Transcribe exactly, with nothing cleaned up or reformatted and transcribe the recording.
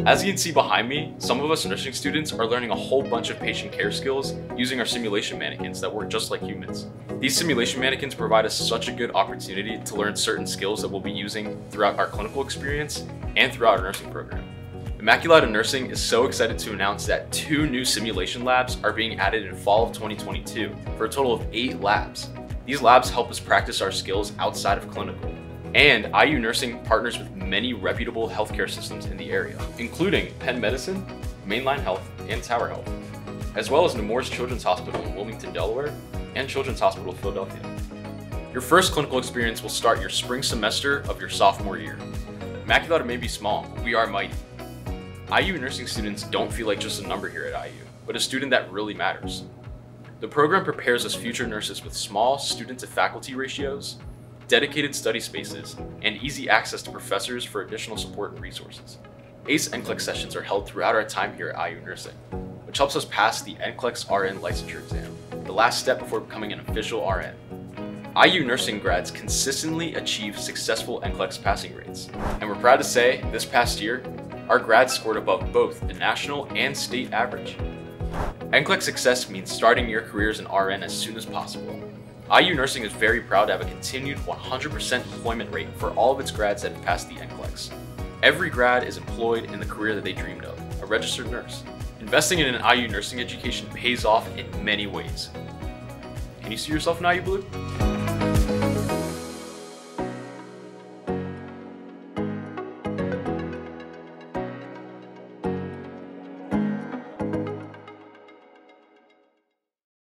As you can see behind me, some of us nursing students are learning a whole bunch of patient care skills using our simulation mannequins that work just like humans. These simulation mannequins provide us such a good opportunity to learn certain skills that we'll be using throughout our clinical experience and throughout our nursing program. Immaculata Nursing is so excited to announce that two new simulation labs are being added in fall of twenty twenty-two for a total of eight labs. These labs help us practice our skills outside of clinical. And I U Nursing partners with many reputable healthcare systems in the area, including Penn Medicine, Mainline Health, and Tower Health, as well as Nemours Children's Hospital in Wilmington, Delaware, and Children's Hospital of Philadelphia. Your first clinical experience will start your spring semester of your sophomore year. Immaculata may be small, but we are mighty. I U nursing students don't feel like just a number here at I U, but a student that really matters. The program prepares us future nurses with small student to faculty ratios, dedicated study spaces, and easy access to professors for additional support and resources. A C E N C L E X sessions are held throughout our time here at I U Nursing, which helps us pass the N C L E X R N licensure exam, the last step before becoming an official R N. I U Nursing grads consistently achieve successful N C L E X passing rates, and we're proud to say this past year, our grads scored above both the national and state average. N C L E X success means starting your career as an R N as soon as possible. I U Nursing is very proud to have a continued one hundred percent employment rate for all of its grads that have passed the N C L E X. Every grad is employed in the career that they dreamed of, a registered nurse. Investing in an I U nursing education pays off in many ways. Can you see yourself in I U Blue?